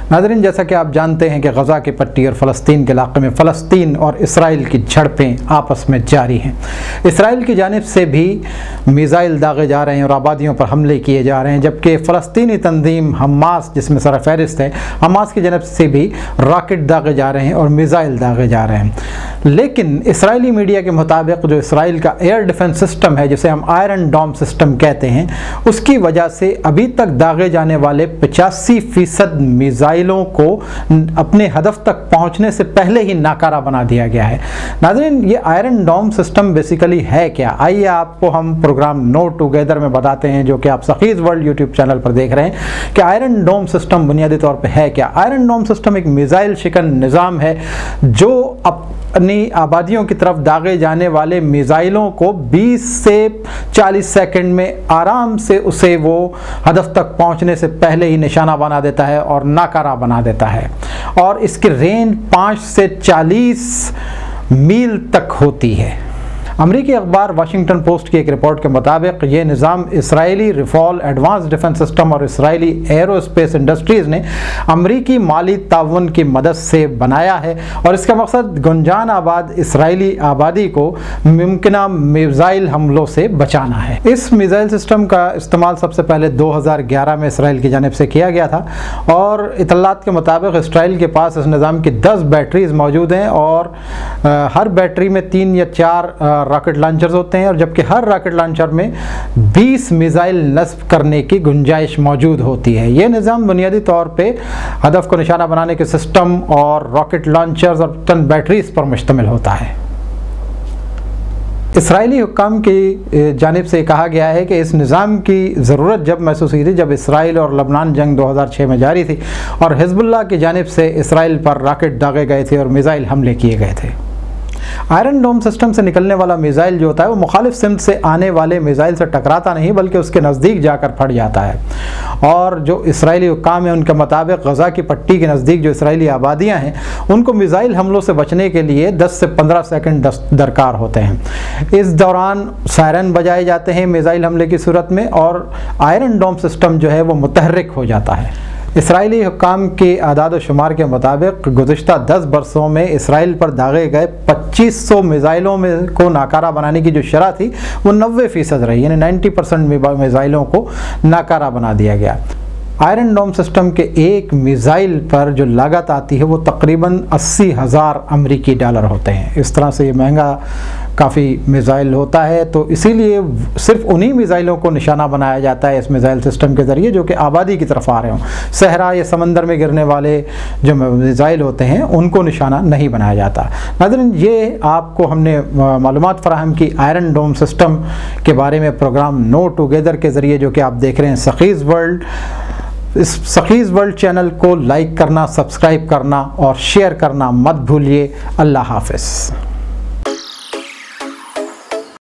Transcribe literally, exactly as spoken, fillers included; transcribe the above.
नाज़रीन, जैसा कि आप जानते हैं कि गज़ा की पट्टी और फ़लस्तीन के इलाक़े में फ़लस्तीन और इसराइल की झड़पें आपस में जारी हैं। इसराइल की जानिब से भी मिज़ाइल दागे जा रहे हैं और आबादियों पर हमले किए जा रहे हैं, जबकि फ़लस्तीनी तंजीम हमास, जिसमें सरफ़हरिस्त है, हमास की जानिब से भी रॉकेट दागे जा रहे हैं और मिज़ाइल दागे जा रहे हैं। लेकिन इसराइली मीडिया के मुताबिक जो इसराइल का एयर डिफेंस सिस्टम है, जिसे हम आयरन डोम सिस्टम कहते हैं, उसकी वजह से अभी तक दागे जाने वाले पचासी फ़ीसद मिज़ाइलों को अपने हदफ तक पहुंचने से पहले ही नाकारा बना दिया गया है। नाज़रीन, ये आयरन डोम सिस्टम बेसिकली है क्या? आइए आपको हम प्रोग्राम नो टुगेदर में बताते हैं, जो कि आप सखीज़ वर्ल्ड यूट्यूब चैनल पर देख रहे हैं, कि आयरन डोम सिस्टम बुनियादी तौर पर है क्या। आयरन डोम सिस्टम एक मिज़ाइल शिकन निज़ाम है जो अपनी आबादियों की तरफ दागे जाने वाले मिज़ाइलों को बीस से चालीस सेकंड में आराम से उसे वो हदफ तक पहुंचने से पहले ही निशाना बना देता है और नाकारा बना देता है, और इसकी रेंज पाँच से चालीस मील तक होती है। अमरीकी अखबार वाशिंगटन पोस्ट की एक रिपोर्ट के मुताबिक ये निज़ाम इसराइली रिफॉल एडवांस डिफेंस सिस्टम और इसराइली एरोस्पेस इंडस्ट्रीज़ ने अमरीकी माली ताउन की मदद से बनाया है, और इसका मकसद गुंजान आबाद इसराइली आबादी को मुमकिना मिज़ाइल हमलों से बचाना है। इस मिज़ाइल सिस्टम का इस्तेमाल सबसे पहले दो हज़ार ग्यारह में इसराइल की जानिब से किया गया था, और इतलात के मुताबिक इसराइल के पास इस निज़ाम की दस बैटरीज मौजूद हैं, और आ, हर बैटरी में तीन या चार आ, रॉकेट लॉन्चर्स होते हैं, और जबकि हर रॉकेट लॉन्चर में बीस मिज़ाइल नस्ब करने की गुंजाइश मौजूद होती है। ये निज़ाम बुनियादी तौर पे हदफ को निशाना बनाने के सिस्टम और रॉकेट लॉन्चर्स और टन बैटरीज पर मुश्तमिल होता है। इसराइली हुक्काम की जानिब से कहा गया है कि इस निज़ाम की ज़रूरत जब महसूस हुई थी जब इसराइल और लबनान जंग दो हज़ार छह में जारी थी, और हिज़्बुल्लाह की जानिब से इसराइल पर रॉकेट दागे गए थे और मिज़ाइल हमले किए गए थे। आयरन डोम सिस्टम से निकलने वाला मिज़ाइल जो होता है वो मुखालिफ सिमत से आने वाले मिज़ाइल से टकराता नहीं, बल्कि उसके नज़दीक जाकर फट जाता है। और जो इसराइली हुक्काम है उनके मुताबिक गज़ा की पट्टी के नज़दीक जो इसराइली आबादियाँ हैं उनको मिज़ाइल हमलों से बचने के लिए दस से पंद्रह सेकंड दरकार होते हैं। इस दौरान सायरन बजाए जाते हैं मिज़ाइल हमले की सूरत में, और आयरन डोम सिस्टम जो है वो मुतहर्रिक हो जाता है। इसराइली हुक्काम के आदाद व शुमार के मुताबिक गुज़िश्ता दस बरसों में इसराइल पर दागे गए पच्चीस सौ मिज़ाइलों में को नाकारा बनाने की जो शरह थी वो नब्बे फ़ीसद रही, यानी नब्बे परसेंट मिज़ाइलों को नाकारा बना दिया गया। आयरन डोम सिस्टम के एक मिज़ाइल पर जो लागत आती है वो तकरीबन अस्सी हज़ार अमरीकी डॉलर होते हैं। इस तरह से ये महंगा काफ़ी मिज़ाइल होता है, तो इसीलिए सिर्फ उन्हीं मिज़ाइलों को निशाना बनाया जाता है इस मिज़ाइल सिस्टम के ज़रिए जो कि आबादी की तरफ आ रहे हों। सहरा या समंदर में गिरने वाले जो मिज़ाइल होते हैं उनको निशाना नहीं बनाया जाता। नाज़रीन, ये आपको हमने मालूमात फ़राहम की आयरन डोम सिस्टम के बारे में प्रोग्राम नो टुगेदर के ज़रिए, जो कि आप देख रहे हैं सखीज़ वर्ल्ड। इस सखीज़ वर्ल्ड चैनल को लाइक करना, सब्सक्राइब करना और शेयर करना मत भूलिए। अल्लाह हाफ़िज़।